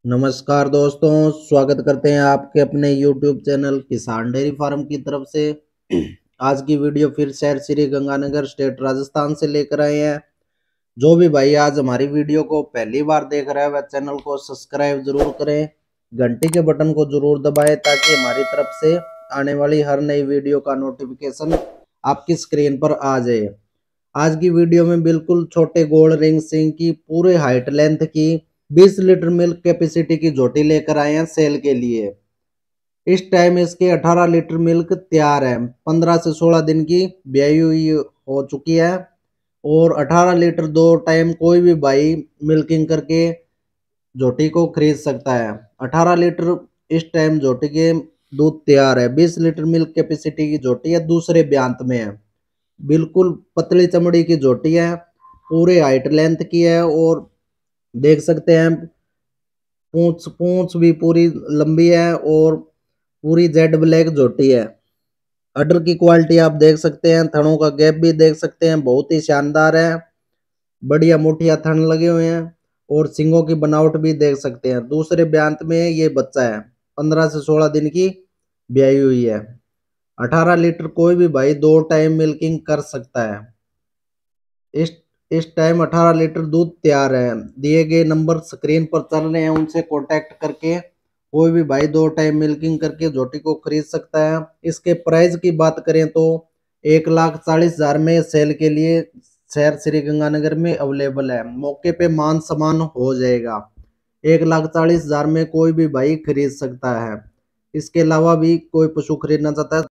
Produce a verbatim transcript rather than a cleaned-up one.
नमस्कार दोस्तों, स्वागत करते हैं आपके अपने YouTube channel Kisan dairy farm की तरफ से। आज की वीडियो फिर शहर श्री गंगानगर स्टेट राजस्थान से लेकर आए हैं। जो भी भाई आज हमारी वीडियो को पहली बार देख रहा है वह चैनल को सब्सक्राइब जरूर करें, घंटी के बटन को जरूर दबाएं ताकि हमारी तरफ से आने वाली हर नई वीडियो का नोटिफिकेशन आपकी स्क्रीन पर आ जाए। आज की वीडियो में बिल्कुल छोटे गोल्ड रिंग सिंह की पूरे हाइट लेंथ की बीस लीटर मिल्क कैपेसिटी की झोटी लेकर आए हैं सेल के लिए। इस टाइम इसके अठारह लीटर मिल्क तैयार है। पंद्रह से सोलह दिन की ब्याई हुई हो चुकी है और अठारह लीटर दो टाइम कोई भी भाई मिल्किंग करके झोटी को खरीद सकता है। अठारह लीटर इस टाइम झोटी के दूध तैयार है। बीस लीटर मिल्क कैपेसिटी की झोटी है, दूसरे ब्यांत में है। बिल्कुल पतली चमड़ी की झोटी है, पूरे हाइट लेंथ की है और देख सकते हैं पूंछ पूंछ भी पूरी लंबी है और पूरी जेड ब्लैक झोटी है। अडर की क्वालिटी आप देख सकते हैं, थनों का गैप भी देख सकते हैं, बहुत ही शानदार है। बढ़िया मुठिया थन लगे हुए हैं और सिंगों की बनावट भी देख सकते हैं। दूसरे ब्यांत में ये बच्चा है, पंद्रह से सोलह दिन की ब्याई हुई है। अठारह लीटर कोई भी भाई दो टाइम मिल्किंग कर सकता है। इस इस टाइम अठारह लीटर दूध तैयार है। दिए गए नंबर स्क्रीन पर चल रहे हैं, उनसे कांटेक्ट करके कोई भी भाई दो टाइम मिल्किंग करके झोटी को खरीद सकता है। इसके प्राइस की बात करें तो एक लाख चालीस हजार में सेल के लिए शहर श्री गंगानगर में अवेलेबल है। मौके पे मान सम्मान हो जाएगा। एक लाख चालीस हजार में कोई भी भाई खरीद सकता है। इसके अलावा भी कोई पशु खरीदना चाहता है